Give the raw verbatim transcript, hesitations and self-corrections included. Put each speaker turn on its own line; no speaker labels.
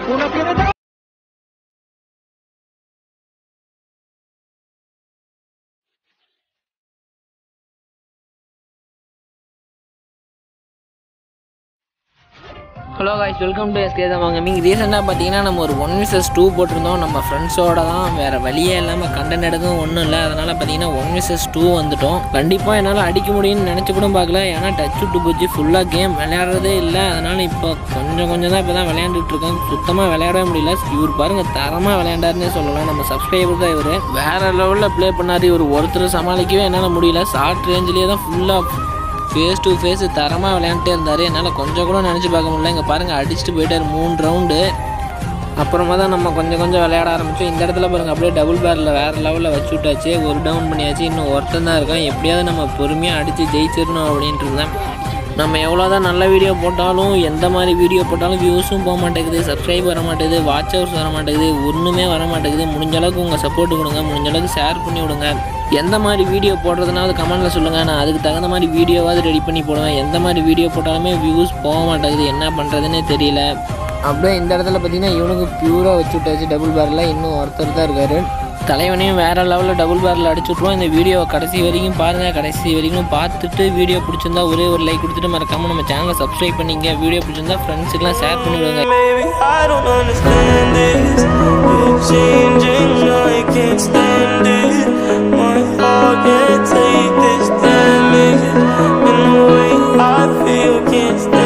Uno tiene dos.
Hello guys, welcome to SK தான் மீங்க. ரீசெண்டாக பார்த்தீங்கன்னா நம்ம ஒரு ஒன் விசஸ் டூ போட்டிருந்தோம் நம்ம ஃப்ரெண்ட்ஸோட தான். வேறு வழியே இல்லாமல் கண்டென்ட் எடுக்கவும் ஒன்றும் இல்லை. அதனால் பார்த்தீங்கன்னா ஒன் விசஸ் டூ வந்துட்டோம். கண்டிப்பாக என்னால் அடிக்க முடியும்னு நினச்சி கூட பார்க்கல. ஏன்னா டச் விட்டு போச்சு, ஃபுல்லாக கேம் விளையாடுறதே இல்லை. அதனால் இப்போ கொஞ்சம் கொஞ்சம் தான் இப்போ தான் விளையாண்டுட்டு இருக்கோம். சுத்தமாக விளையாடவே முடியல. இவர் பாருங்கள் தரமாக விளையாண்டாருன்னே சொல்லலாம். நம்ம சப்ஸ்கிரைபர் தான் இவர். வேறு லெவலில் ப்ளே பண்ணார். இவர் ஒருத்தர் சமாளிக்கவே என்னால் முடியல. ஷார்ட் ரேஞ்சிலேயே தான் ஃபுல்லாக ஃபேஸ் டு ஃபேஸ் தரமாக விளையாண்டுட்டே இருந்தார். என்னால் கொஞ்சம் கூட நினச்சி பார்க்க முடியல. இங்கே பாருங்கள் அடிச்சுட்டு போயிட்டார் மூணு ரவுண்டு. அப்புறமா தான் நம்ம கொஞ்சம் கொஞ்சம் விளையாட ஆரம்பித்தோம். இந்த இடத்துல பாருங்கள் அப்படியே டபுள் பேரில் வேறு லெவலில் வச்சு விட்டாச்சு. ஒரு டவுன் பண்ணியாச்சு. இன்னும் ஒருத்தன் தான் இருக்கான். எப்படியாவது நம்ம பொறுமையாக அடித்து ஜெயிச்சிடணும் அப்படின்ட்டு இருந்தேன். நம்ம எவ்வளோ தான் நல்ல வீடியோ போட்டாலும் எந்த மாதிரி வீடியோ போட்டாலும் வியூஸும் போக மாட்டேங்குது, சப்ஸ்கிரைப் வர மாட்டேங்குது, வாட்ச் ஹவர்ஸ் வர மாட்டேங்குது, ஒன்றுமே வர மாட்டேங்குது. முடிஞ்ச அளவுக்கு உங்கள் சப்போர்ட் கொடுங்க, முடிஞ்ச அளவுக்கு ஷேர் பண்ணி விடுங்க. எந்த மாதிரி வீடியோ போடுறதுனாவது கமெண்ட்டில் சொல்லுங்கள். நான் அதுக்கு தகுந்த மாதிரி வீடியோவாவது ரெடி பண்ணி போடுவேன். எந்த மாதிரி வீடியோ போட்டாலுமே வியூஸ் போக மாட்டேங்குது, என்ன பண்ணுறதுன்னே தெரியல. அப்படியே இந்த இடத்துல பார்த்தீங்கன்னா இவனுக்கு பியூராக வச்சு விட்டாச்சு டபுள் பேரில். இன்னும் ஒருத்தர் தான் இருக்கார். தலைவனையும் வேறு லெவலில் டபுள் பேரில் அடிச்சுட்ருவோம். இந்த வீடியோவை கடைசி வரைக்கும் பாருங்கள். கடைசி வரைக்கும் பார்த்துட்டு வீடியோ பிடிச்சிருந்தா ஒரே ஒரு லைக் கொடுத்துட்டு மறக்காமல் நம்ம சேனலை சப்ஸ்கிரைப் பண்ணிங்க. வீடியோ பிடிச்சிருந்தா ஃப்ரெண்ட்ஸுக்கெலாம் ஷேர் பண்ணிவிடுங்க.
I can't take this damage, and the way I feel can't stand.